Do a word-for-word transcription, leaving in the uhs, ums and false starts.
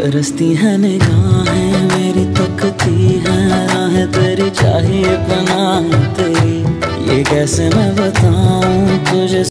तरसती है निगाहें मेरी, तकती है राहें तेरी, चाहिए पनाह तेरी। ये कैसे मैं बताऊं तुझे।